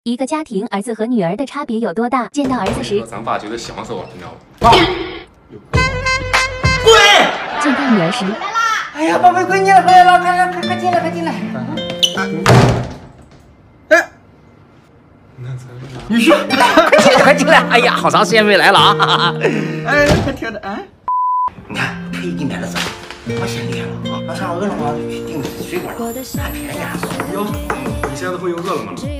一个家庭儿子和女儿的差别有多大？见到儿子时， 咱爸觉得享受啊，你知道吗？ 爸，滚！ 见到女儿时， 哎呀，宝贝闺女回来了，快进来，快进来！哎，女婿，快进来！哎呀，好长时间没来了啊！哎，快听着，哎，你看特意给你买的这，我先练了啊，马上饿了嘛就去订水果了，还便宜啊！ 哟，你现在会用饿了么了？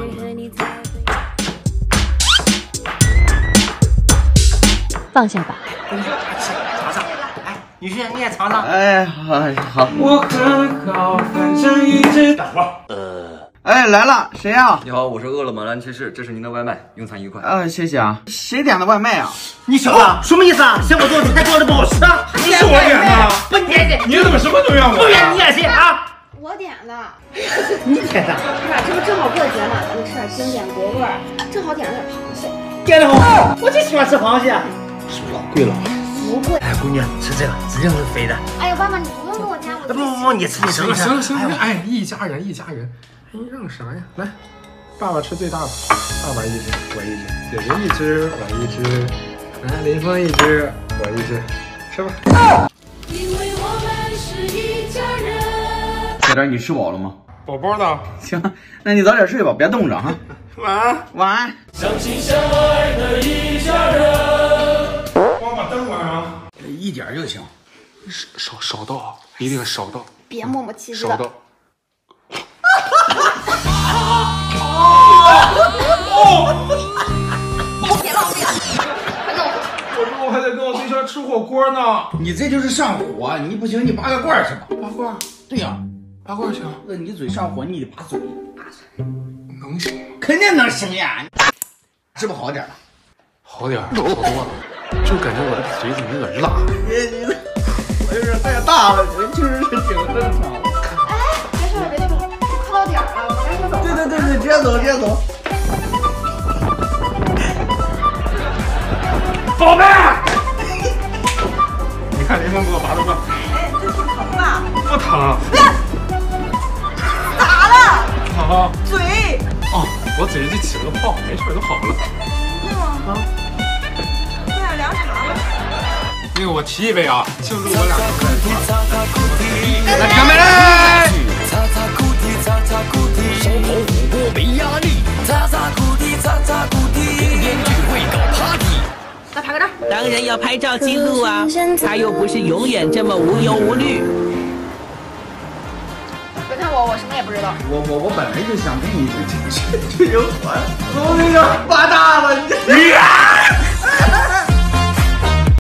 放下吧。 尝尝，哎，女婿你也尝尝。哎，好。 我很好，反正一直等会儿。 哎，来了，谁呀？ 你好，我是饿了么蓝骑士，这是您的外卖，用餐愉快。 谢谢啊。谁点的外卖啊？你小子什么意思啊？嫌我做的菜做的不好吃啊？ 不是我点的， 不你点的， 你怎么什么都怨我？ 不怨你也行啊？ 我点的。 你点的？ 不是，这不正好过节嘛，咱们吃点经典国味儿，正好点了点螃蟹。 点的好，我就喜欢吃螃蟹。是不是老贵了？ 不贵。 哎，姑娘，吃这个指定是肥的。 哎呀，爸爸，你不用跟我夹，我不，你吃。 行了，哎，一家人，哎，让啥呀？来，爸爸吃最大的，爸爸一只，我一只，姐姐一只，我一只，来，林峰一只，我一只，吃吧。 因为我们是一家人。 小点，你吃饱了吗？ 宝宝的， 行，那你早点睡吧，别冻着哈。 晚安， 晚安。 相亲相爱的一家人。 帮我把灯关上。 一点就行。 少到，一定少到。 别磨磨唧唧的。 少到。 别浪费了，快弄！ 我中午还得跟我对象吃火锅呢。 你这就是上火，你不行你拔个罐去吧。 拔罐？ 对呀， 拔罐行。 那你嘴上火，你得拔嘴。 能行吗？ 肯定能行呀。是不是好点了？ 好点儿，好多了。就感觉我的嘴怎么有点辣。 我有点太大了，确实是挺正常的。 哎，别说了，快到点儿了，我赶紧走。 对，直接走。 宝贝，你看林峰给我拔的罐。 哎，这挺疼吧？ 不疼。 咋了？ 啊， 嘴。 哦，我嘴上就起了个泡，没事都好了。 啊。喝点凉茶吧。 那个我提一杯啊，庆祝我俩。 来，干杯来！ 烧烤火锅没压力，天天聚会搞 party。 来拍个照。 当然要拍照记录啊，他又不是永远这么无忧无虑。 别看我什么也不知道。 我本来就想跟你这有团，我跟你说，发达。